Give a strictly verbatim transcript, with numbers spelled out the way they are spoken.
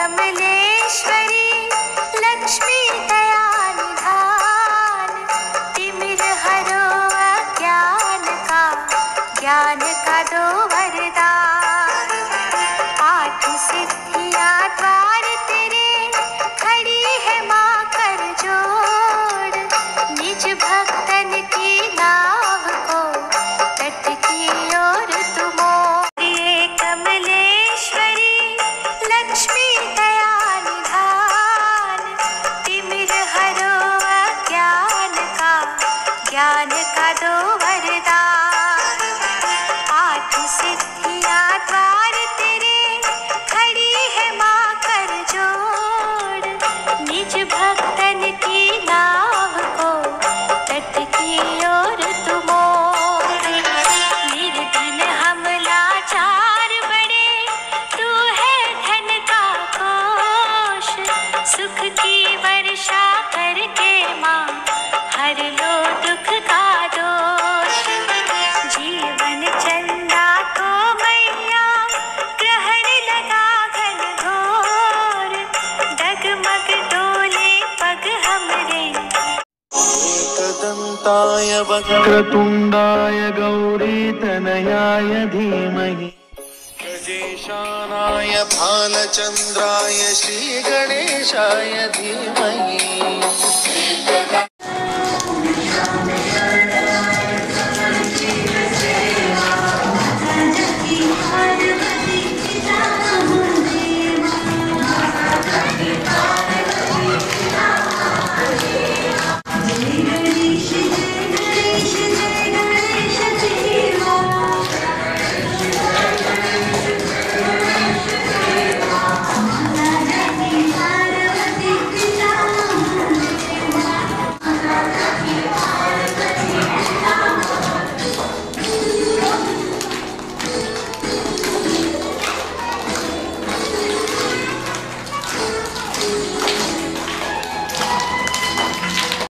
कमलेश्वरी लक्ष्मी दया निधान, तिमिर हरो अज्ञान का, ज्ञान का दो वरदान। आठ सिद्धियां द्वार तेरे, खड़ी है माँ कर जोड़, निज भक्तन की नाव को तट की ओर तू मोड़। ये कमलेश्वरी लक्ष्मी दया निधान, तिमिर हरो अज्ञान का, ज्ञान का दो वरदान। आठ सिद्धियां द्वार तेरे, खड़ी है माँ कर जोड़, निज भक्तन की नाव को तट की ओर तू मोड़। निर्धन हम लाचार बड़े, तू है धन का कोश, सुख की वर्षा करके माँ हर लो दुख का दोष। जीवन चंदा को मैया ग्रहण लगा घन घोर, डगमग डोले पग हमरे। एकदन्ताय वक्रतुण्डाय गौरीतनयाय धीमहि, गजेशानाय भालचन्द्राय श्रीगणेशाय धीमहि।